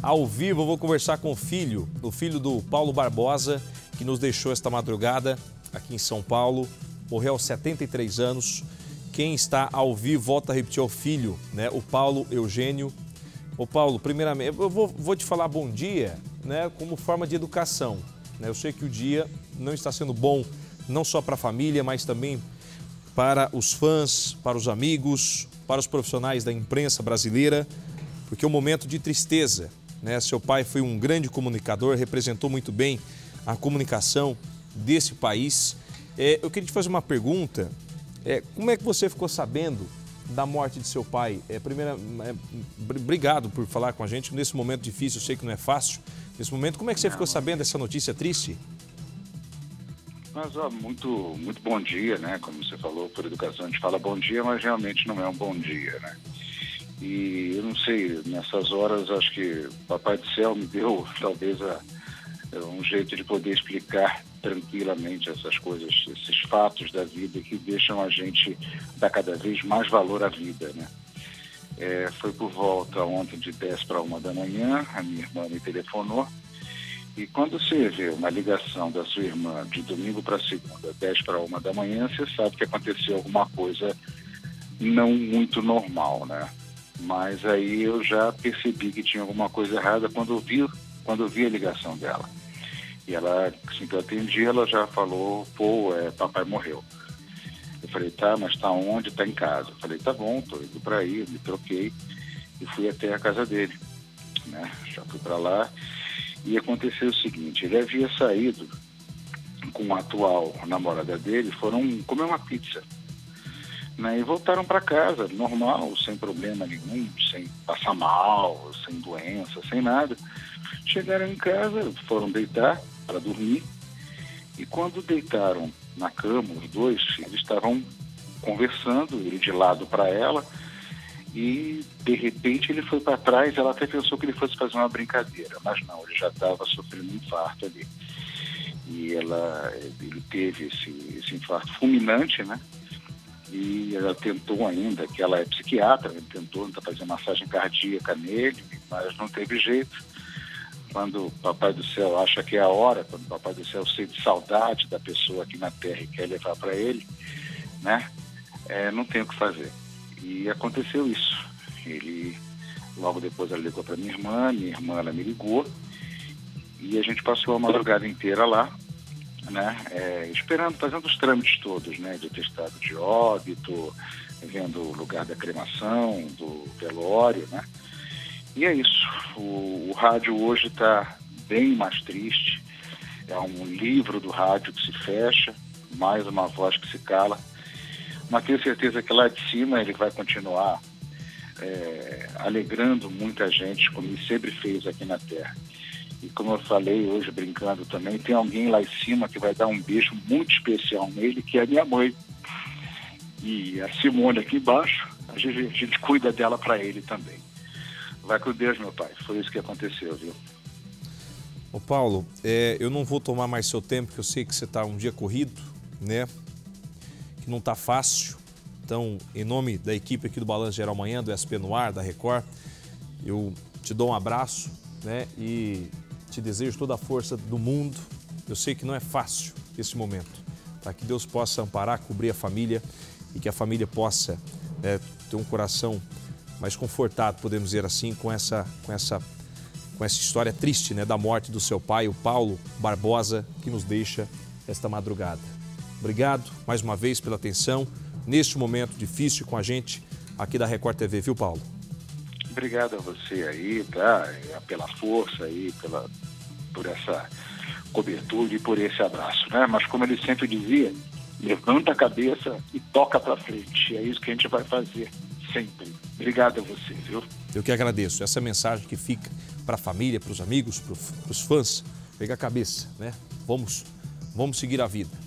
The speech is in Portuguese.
ao vivo, eu vou conversar com o filho do Paulo Barbosa, que nos deixou esta madrugada aqui em São Paulo, morreu aos 73 anos. Quem está ao vivo, volta a repetir, é o filho, né? O Paulo Eugênio. Ô Paulo, primeiramente, eu vou te falar bom dia, né? Como forma de educação, né? Eu sei que o dia não está sendo bom, não só para a família, mas também para os fãs, para os amigos, para os profissionais da imprensa brasileira, porque é um momento de tristeza, né? Seu pai foi um grande comunicador, representou muito bem a comunicação desse país. Eu queria te fazer uma pergunta. Como é que você ficou sabendo da morte de seu pai? Obrigado por falar com a gente nesse momento difícil, eu sei que não é fácil. Nesse momento, como é que você ficou sabendo dessa notícia triste? Mas, muito bom dia, né? Como você falou, por educação a gente fala bom dia, mas realmente não é um bom dia, né? E eu não sei, nessas horas acho que o Papai do Céu me deu talvez um jeito de poder explicar tranquilamente essas coisas, esses fatos da vida que deixam a gente dar cada vez mais valor à vida, né? Foi por volta ontem de 10 para 1 da manhã, a minha irmã me telefonou, e quando você vê uma ligação da sua irmã de domingo para segunda, 10 para 1 da manhã, você sabe que aconteceu alguma coisa não muito normal, né? Mas aí eu já percebi que tinha alguma coisa errada quando eu vi a ligação dela. E ela, assim que eu atendi, ela já falou, pô, papai morreu. Eu falei, tá, mas tá onde? Tá em casa. Eu falei, tá bom, tô indo pra aí, me troquei e fui até a casa dele, né? Já fui pra lá e aconteceu o seguinte, ele havia saído com a atual namorada dele, foram comer uma pizza, né? E voltaram para casa, normal, sem problema nenhum, sem passar mal, sem doença, sem nada. Chegaram em casa, foram deitar para dormir, e quando deitaram na cama, os dois, eles estavam conversando, ele de lado para ela, e de repente ele foi para trás, ela até pensou que ele fosse fazer uma brincadeira, mas não, ele já estava sofrendo um infarto ali. E ele teve esse infarto fulminante, né? E ela tentou ainda, que ela é psiquiatra, tentou fazer massagem cardíaca nele, mas não teve jeito. Quando o Papai do Céu acha que é a hora, quando o Papai do Céu sente saudade da pessoa aqui na Terra e quer levar para ele, né? Não tem o que fazer. E aconteceu isso. Logo depois ela ligou para minha irmã ela me ligou, e a gente passou a madrugada inteira lá, né? Esperando, fazendo os trâmites todos, né? De atestado de óbito, vendo o lugar da cremação, do velório, né? E é isso. O rádio hoje está bem mais triste. É um livro do rádio que se fecha, mais uma voz que se cala. Mas tenho certeza que lá de cima ele vai continuar alegrando muita gente, como ele sempre fez aqui na Terra. E como eu falei hoje, brincando também, tem alguém lá em cima que vai dar um beijo muito especial nele, que é a minha mãe. E a Simone aqui embaixo, a gente cuida dela para ele também. Vai com Deus, meu pai. Foi isso que aconteceu, viu? Ô Paulo, eu não vou tomar mais seu tempo, porque eu sei que você está um dia corrido, né? Que não está fácil. Então, em nome da equipe aqui do Balanço Geral Manhã, do SP no Ar, da Record, eu te dou um abraço, né? E te desejo toda a força do mundo. Eu sei que não é fácil esse momento, tá? Que Deus possa amparar, cobrir a família e que a família possa ter um coração mais confortado, podemos dizer assim, com essa história triste, né, da morte do seu pai, o Paulo Barbosa, que nos deixa esta madrugada. Obrigado mais uma vez pela atenção neste momento difícil com a gente aqui da Record TV, viu, Paulo? Obrigado a você aí, tá? Pela força aí, por essa cobertura e por esse abraço, né? Mas como ele sempre dizia, levanta a cabeça e toca para frente. É isso que a gente vai fazer sempre. Obrigado a você, viu? Eu que agradeço. Essa mensagem que fica para a família, para os amigos, para os fãs. Pega a cabeça, né? Vamos seguir a vida.